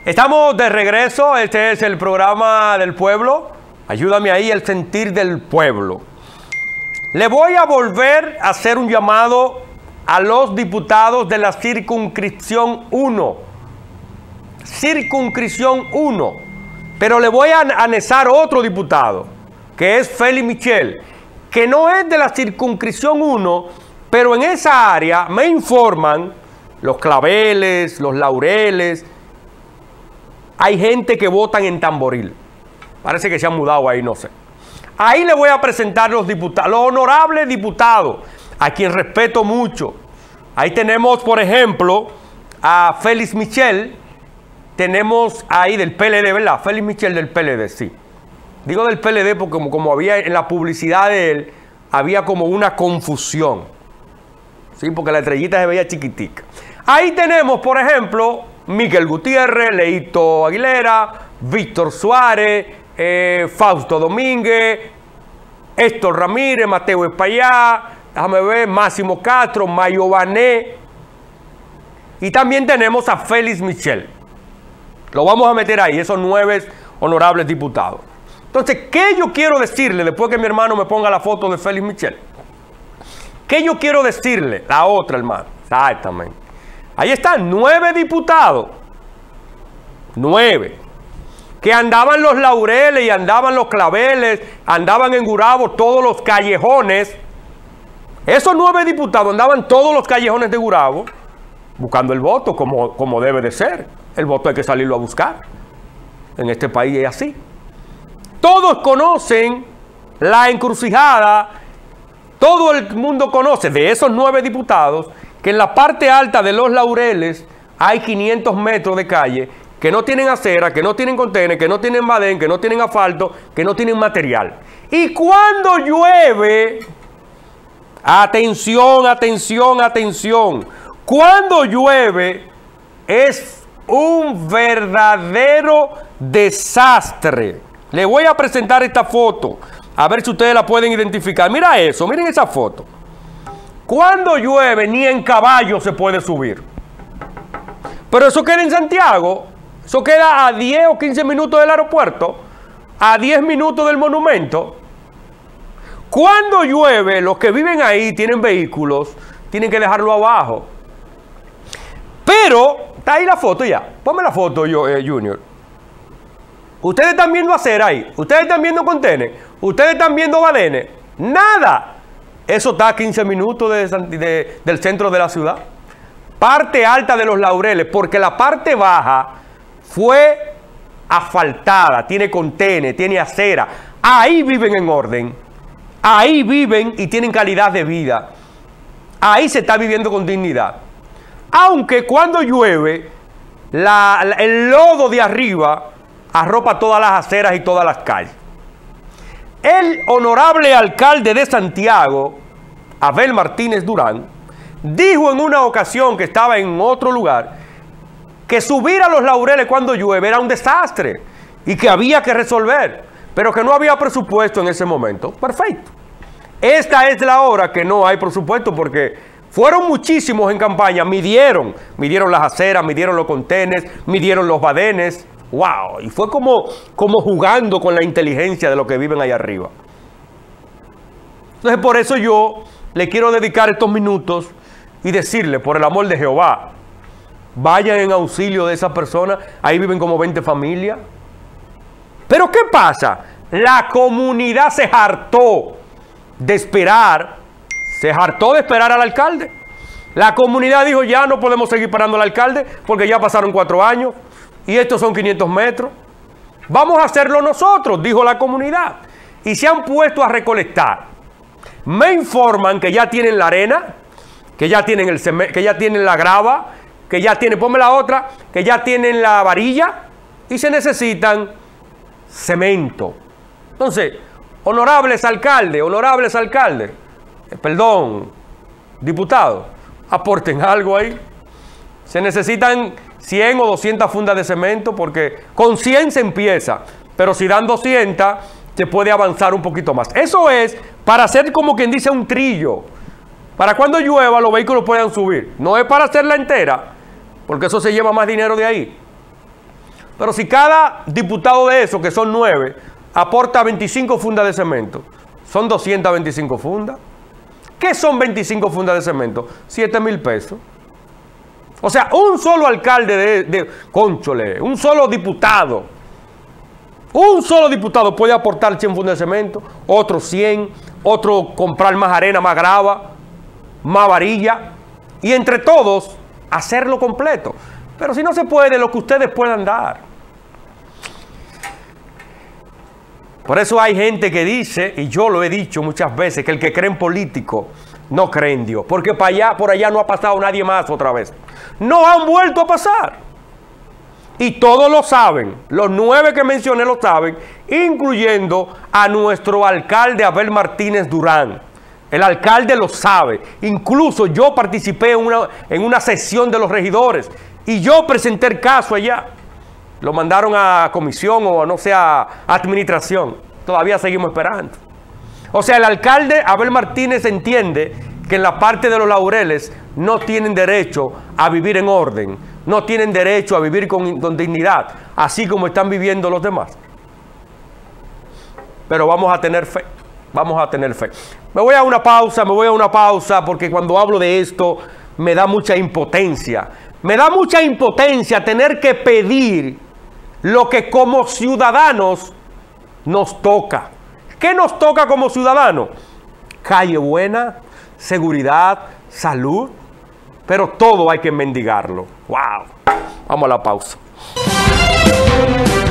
Estamos de regreso, este es el programa del pueblo. Ayúdame ahí, el sentir del pueblo. Le voy a volver a hacer un llamado a los diputados de la circunscripción 1. Circunscripción 1. Pero le voy a anexar otro diputado, que es Félix Michel, que no es de la circunscripción 1, pero en esa área me informan los Claveles, los Laureles. Hay gente que votan en Tamboril. Parece que se han mudado ahí, no sé. Ahí le voy a presentar los diputados, los honorables diputados, a quien respeto mucho. Ahí tenemos, por ejemplo, a Félix Michel. Tenemos ahí del PLD, ¿verdad? Félix Michel del PLD, sí. Digo del PLD porque como había en la publicidad de él, había como una confusión. Sí, porque la estrellita se veía chiquitica. Ahí tenemos, por ejemplo, Miguel Gutiérrez, Leito Aguilera, Víctor Suárez, Fausto Domínguez, Héctor Ramírez, Mateo Espaillá, déjame ver, Máximo Castro, Mayo Bané. Y también tenemos a Félix Michel. Lo vamos a meter ahí, esos 9 honorables diputados. Entonces, ¿qué yo quiero decirle después que mi hermano me ponga la foto de Félix Michel? ¿Qué yo quiero decirle? La otra, hermano. Exactamente. Ahí están 9 diputados. 9. Que andaban los Laureles y andaban los Claveles, andaban en Gurabo, todos los callejones. Esos 9 diputados andaban todos los callejones de Gurabo buscando el voto, como debe de ser. El voto hay que salirlo a buscar. En este país es así. Todos conocen la encrucijada. Todo el mundo conoce de esos 9 diputados que en la parte alta de los Laureles hay 500 metros de calle que no tienen acera, que no tienen contenedores, que no tienen badén, que no tienen asfalto, que no tienen material. Y cuando llueve, atención, atención, atención, cuando llueve es un verdadero desastre. Le voy a presentar esta foto, a ver si ustedes la pueden identificar. Mira eso, miren esa foto. Cuando llueve, ni en caballo se puede subir. Pero eso queda en Santiago. Eso queda a 10 o 15 minutos del aeropuerto, a 10 minutos del monumento. Cuando llueve, los que viven ahí tienen vehículos, tienen que dejarlo abajo. Pero, está ahí la foto ya. Ponme la foto, Junior. Ustedes están viendo acera ahí. Ustedes están viendo contenedores. Ustedes están viendo badenes. Nada. Eso está a 15 minutos del centro de la ciudad. Parte alta de los Laureles, porque la parte baja fue asfaltada, tiene contenedores, tiene acera. Ahí viven en orden. Ahí viven y tienen calidad de vida. Ahí se está viviendo con dignidad. Aunque cuando llueve, el lodo de arriba arropa todas las aceras y todas las calles. El honorable alcalde de Santiago, Abel Martínez Durán, dijo en una ocasión que estaba en otro lugar que subir a los Laureles cuando llueve era un desastre y que había que resolver, pero que no había presupuesto en ese momento. Perfecto. Esta es la hora que no hay presupuesto porque fueron muchísimos en campaña, midieron las aceras, midieron los contenedores, midieron los badenes. ¡Wow! Y fue como jugando con la inteligencia de los que viven ahí arriba. Entonces, por eso yo le quiero dedicar estos minutos y decirle, por el amor de Jehová, vayan en auxilio de esas personas. Ahí viven como 20 familias. Pero ¿qué pasa? La comunidad se hartó de esperar. Se hartó de esperar al alcalde. La comunidad dijo, ya no podemos seguir parando al alcalde porque ya pasaron 4 años. Y estos son 500 metros. Vamos a hacerlo nosotros, dijo la comunidad. Y se han puesto a recolectar. Me informan que ya tienen la arena, que ya tienen el cemento, que ya tienen la grava, que ya tienen, ponme la otra, que ya tienen la varilla y se necesitan cemento. Entonces, honorables alcaldes, diputados, aporten algo ahí. Se necesitan 100 o 200 fundas de cemento porque con 100 se empieza, pero si dan 200 se puede avanzar un poquito más. Eso es para hacer como quien dice un trillo, para cuando llueva los vehículos puedan subir. No es para hacerla entera, porque eso se lleva más dinero de ahí. Pero si cada diputado de esos, que son 9, aporta 25 fundas de cemento, son 225 fundas. ¿Qué son 25 fundas de cemento? 7,000 pesos. O sea, un solo alcalde Cónchole, un solo diputado puede aportar 100 fundas de cemento, otro 100, otro comprar más arena, más grava, más varilla, y entre todos hacerlo completo. Pero si no se puede, lo que ustedes puedan dar. Por eso hay gente que dice, y yo lo he dicho muchas veces, que el que cree en político no cree en Dios, porque por allá no ha pasado nadie más otra vez. No han vuelto a pasar. Y todos lo saben, los 9 que mencioné lo saben, incluyendo a nuestro alcalde Abel Martínez Durán. El alcalde lo sabe. Incluso yo participé en una sesión de los regidores y yo presenté el caso allá. Lo mandaron a comisión o no sé, a administración. Todavía seguimos esperando. O sea, el alcalde Abel Martínez entiende que en la parte de los Laureles no tienen derecho a vivir en orden, no tienen derecho a vivir con dignidad, así como están viviendo los demás. Pero vamos a tener fe, vamos a tener fe. Me voy a una pausa, porque cuando hablo de esto me da mucha impotencia. Me da mucha impotencia tener que pedir lo que como ciudadanos nos toca. ¿Qué nos toca como ciudadanos? Calle buena, seguridad, salud, pero todo hay que mendigarlo. ¡Wow! Vamos a la pausa.